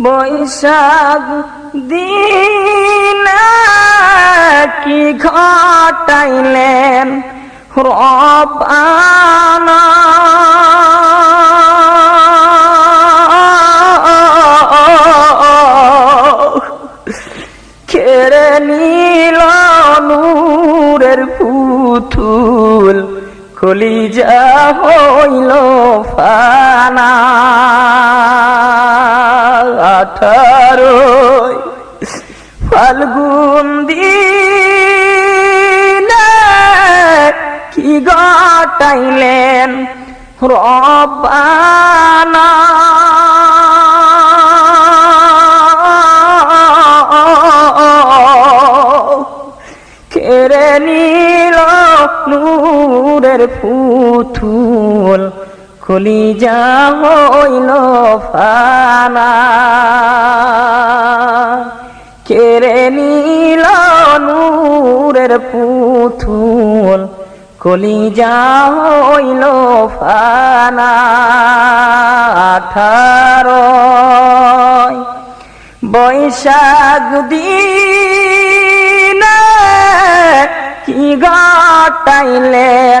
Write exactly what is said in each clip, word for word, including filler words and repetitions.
বৈশাখ দিনে কি ঘটাইলেন রব্বানা কেড়ে নিল নূরের পুতুল কলিজা হইল ফানা আঠারোই ফাল্গুন দিনে কি ঘটাইলেন রব্বানা কেড়ে নিল নূরের পুতুল কলিজা হইল ফানা কেড়ে নিল নূরের পুতুল কলিজা হইল ফানা আঠারোই বৈশাখ দিনে কি ঘটাইলেন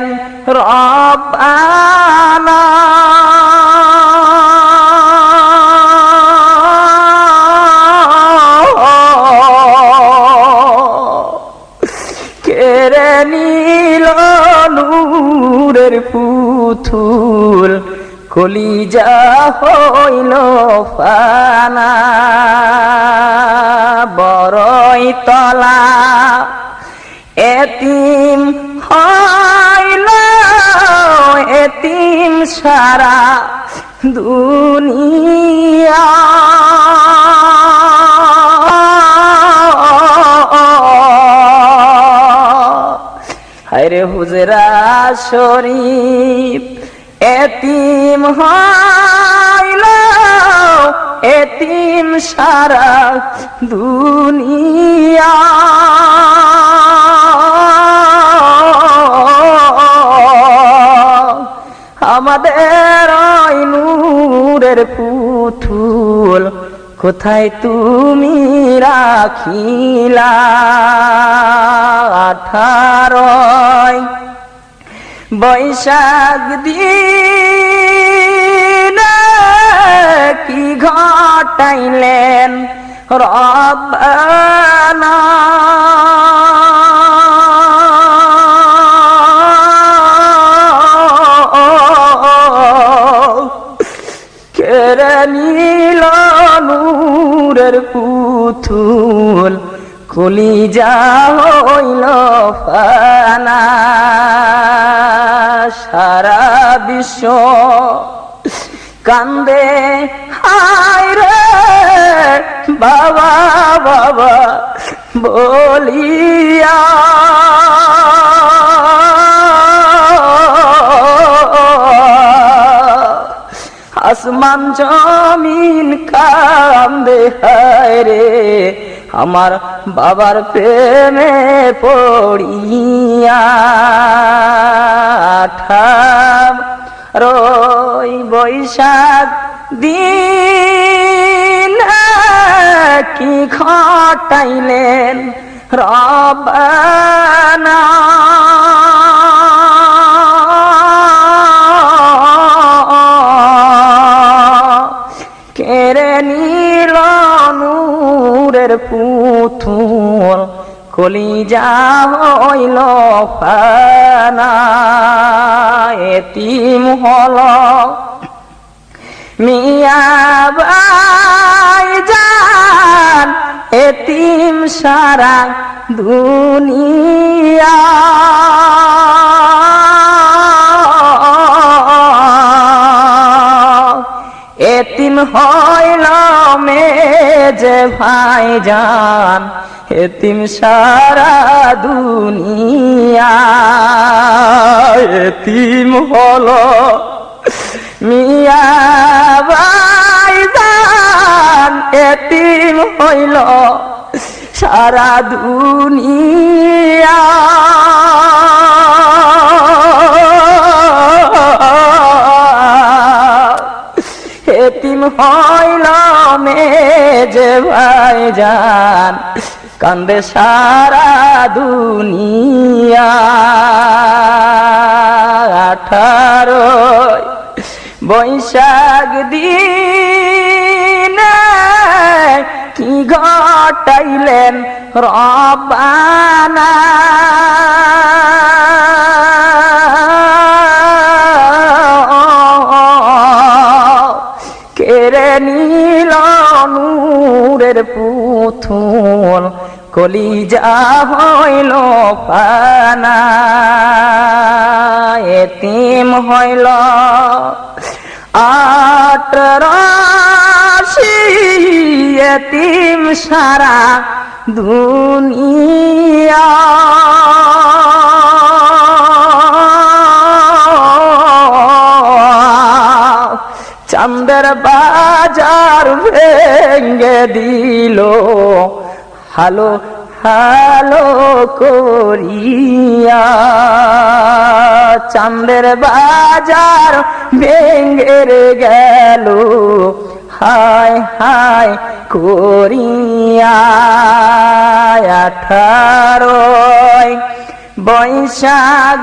রব্বানা কেড়ে নিল নূরের পুতুল কলিজা হইল ফানা বড়ই তলা এতিম হইল এতিম সারা দুনিয়া হায়রে হুজরা শরীফ এতিম হইল এতিম সারা দুনিয়া আমাদের ওই নূরের পুতুল কোথায় তুমি রাখিলা আঠারোই বৈশাখ দিনে কি ঘটাইলেন রব্বানা কেড়ে নিল নূরের পুতুল কলিজা হইল ফানা সারা বিশ্ব কান্দে হায় রে বাবা বাবা বলিয়া আসমান জমিন কান্দে হায় রে আমার বাবার প্রেমে পড়িয়া আঠারোই বৈশাখ দিনে কি ঘটাইলেন রব্বানা কেড়ে নিল নূরের পুতুল কলিজা হইল ফানা এতিম হল মিয়া ভাইজান এতিম সারা দুনিয়া এতিম হইল মেজে ভাইজান এতিম সারা দুনিয়া এতিম হল মিয়া ভাইজান এতিম হইল সারা দুনিয়া এতিম হইল মেজে ভাইজান কান্দে সারা দুনিয়া আঠারোই বৈশাখ দিনে কি ঘটাইলেন রব্বানা কেড়ে নিল নূরের পুতুল কলিজা হইল পানা এতিম হইল আট রাশি এতিম সারা দুনিয়া চাঁদের বাজার ভেঙ্গে দিল হালো হালো করিয়া চাঁদের বাজার ভেঙ্গে গেল হায় হায় করিয়া আঠারোই বৈশাখ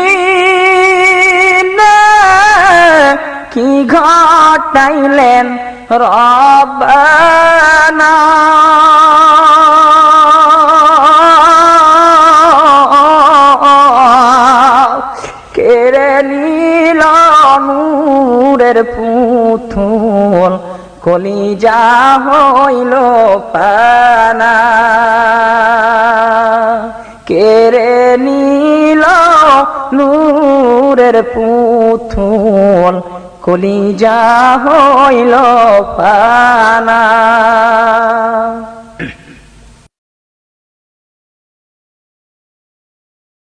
দিনে কি ঘটাইলেন রব্বানা কেড়ে নিল নূরের পুতুল কলিজা হইল পানা কেড়ে নিল নূরের পুতুল কলিজা হইল পানা।